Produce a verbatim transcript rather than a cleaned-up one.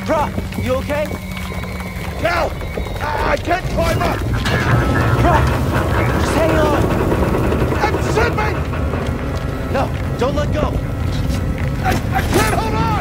Prauf, you okay? Cal! I, I can't climb up! Prauf, just hang on! And send me! No, don't let go! I, I can't hold on!